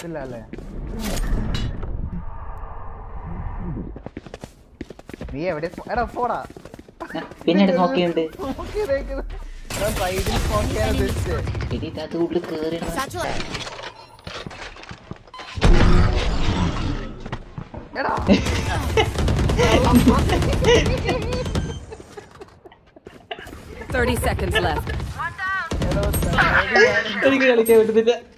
ഇല്ല അല്ലേ? നീ എവിടെ എടാ പോടാ. പിന്നെ നോക്കിയുണ്ട് സൈഡിൽ നോക്കിയാണ് തിരിച്ച്. ഇതിനകത്ത് ഉള്ളിൽ കേറി എടാ 30 seconds left. എനിക്ക് കളിക്കാൻ പറ്റുന്നില്ല.